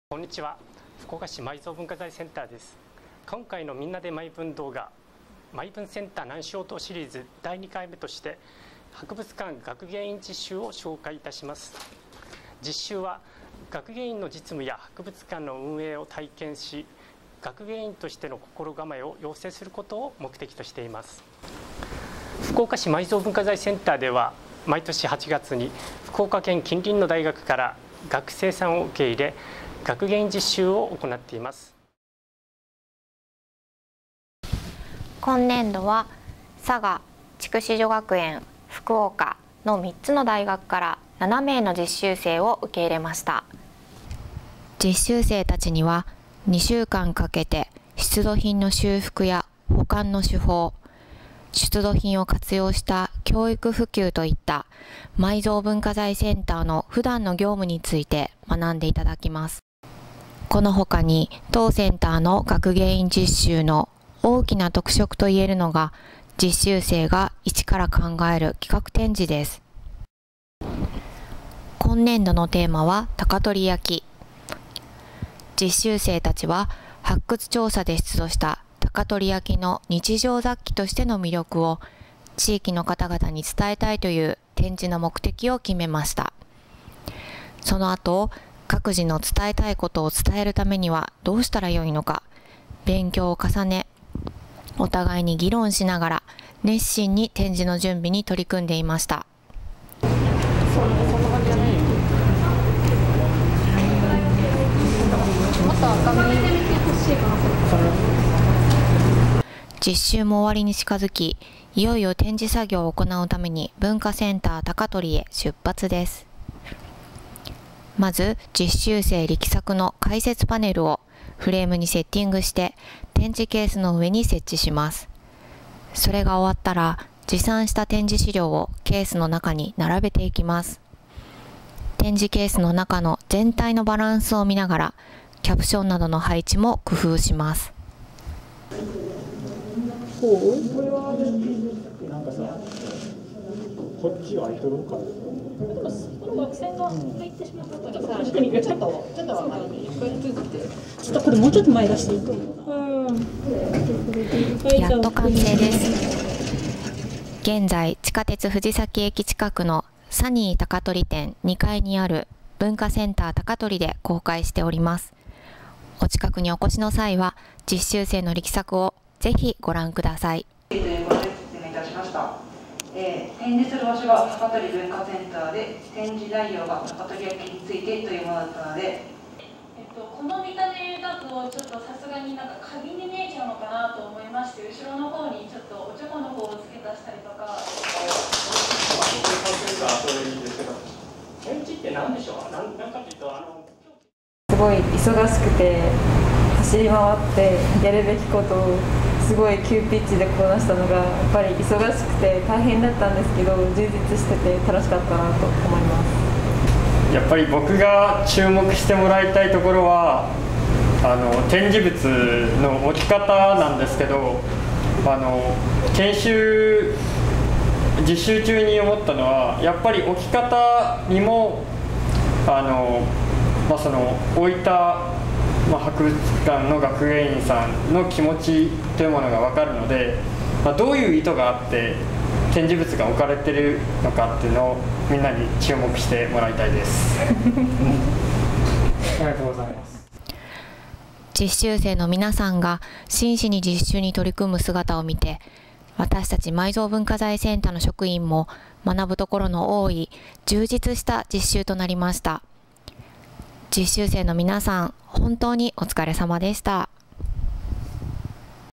こんにちは。福岡市埋蔵文化財センターです。今回のみんなで埋分動画、埋分センター南小島シリーズ第2回目として博物館学芸員実習を紹介いたします。実習は学芸員の実務や博物館の運営を体験し、学芸員としての心構えを養成することを目的としています。福岡市埋蔵文化財センターでは毎年8月に福岡県近隣の大学から学生さんを受け入れ、学芸員実習を行っています。 今年度は佐賀、筑紫女学園、福岡の3つの大学から7名の実習生を受け入れました。実習生たちには2週間かけて出土品の修復や保管の手法、出土品を活用した教育普及といった埋蔵文化財センターの普段の業務について学んでいただきます。この他に当センターの学芸員実習の大きな特色といえるのが、実習生が一から考える企画展示です。今年度のテーマは高取焼き。実習生たちは発掘調査で出土した高取焼きの日常雑器としての魅力を地域の方々に伝えたいという展示の目的を決めました。その後、各自の伝えたいことを伝えるためにはどうしたらよいのか、勉強を重ね、お互いに議論しながら熱心に展示の準備に取り組んでいました。実習も終わりに近づき、いよいよ展示作業を行うために文化センター高取へ出発です。まず実習生力作の解説パネルをフレームにセッティングして展示ケースの上に設置します。それが終わったら持参した展示資料をケースの中に並べていきます。展示ケースの中の全体のバランスを見ながらキャプションなどの配置も工夫します。 これはなんかさ、こっちは開いとるか。この枠線が入ってしまったからさ、ちょっとこれもうちょっと前出していいと思う。 やっと完成です。現在地下鉄藤崎駅近くのサニー高取店2階にある文化センター高取で公開しております。お近くにお越しの際は実習生の力作をぜひご覧ください。 ということで説明いたしました。展示する場所が高取文化センターで、展示内容が高取焼きについてというものだったので、 この見た目だとちょっとさすがになんか花瓶に見えちゃうのかなと思いまして、後ろの方にちょっとおちょこの方を付け足したりとか。 展示って何でしょう。なんかというとすごい忙しくて走り回ってやるべきことをすごい急ピッチでこなしたのがやっぱり忙しくて大変だったんですけど、充実してて楽しかったなと思います。 やっぱり僕が注目してもらいたいところは展示物の置き方なんですけど、実習中に思ったのはやっぱり置き方にもその置いた博物館の学芸員さんの気持ちというものが分かるので、どういう意図があって展示物が置かれているのかっていうのをみんなに注目してもらいたいですありがとうございます。 実習生の皆さんが真摯に実習に取り組む姿を見て、私たち埋蔵文化財センターの職員も学ぶところの多い充実した実習となりました。実習生の皆さん、本当にお疲れ様でした。